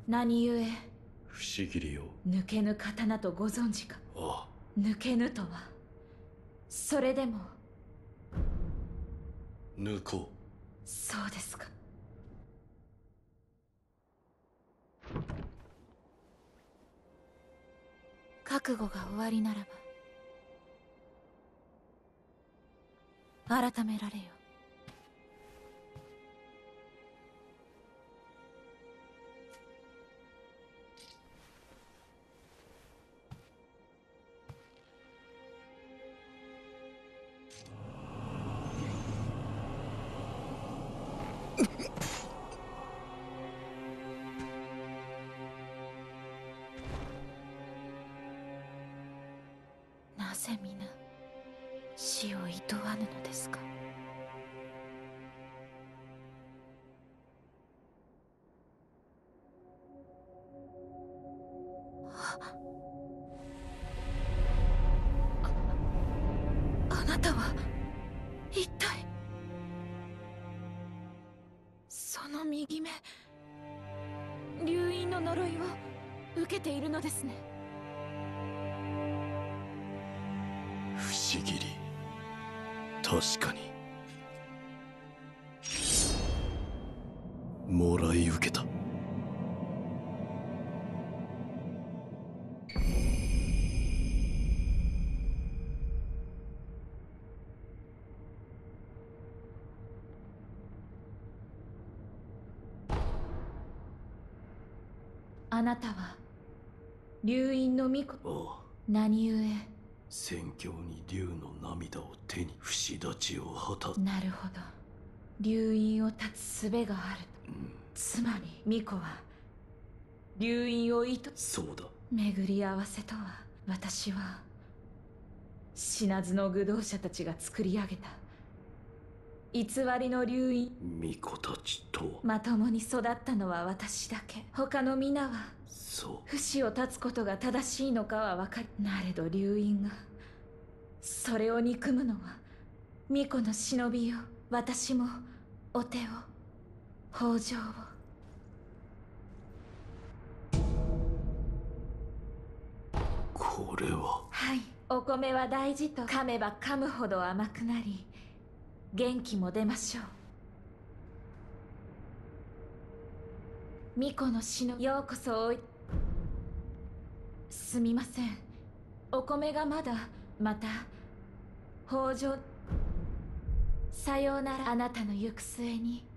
何故不思議りよ。 抜けぬ刀とご存知か。 あ抜けぬとはそれでも。 抜こそうですか。覚悟が終わりならば改められよ。なぜ皆死をいとわぬのですか。あなたは一体。その右目、流因の呪いを受けているのですね。 不思議り。確かにもらい受けた。 あなたは流因の巫女。 ああ、 何故。 戦況に竜の涙を手に不死立ちを果た。 なるほど。流因を断つ術があると。つまり巫女は流因を意図。 そうだ。 巡り合わせとは、私は死なずの愚道者たちが作り上げた偽りの流因。 巫女たちとは。 まともに育ったのは私だけ。他の皆はそう。 不死を断つことが正しいのかは分かり、なれど流因がそれを憎むのは巫女の忍びよ。私もお手を、北条を。 これは。 はい、お米は大事と。噛めば噛むほど甘くなり元気も出ましょう。巫女の死のようこそおい。すみません、お米がまだ。また北条。さようなら。あなたの行く末に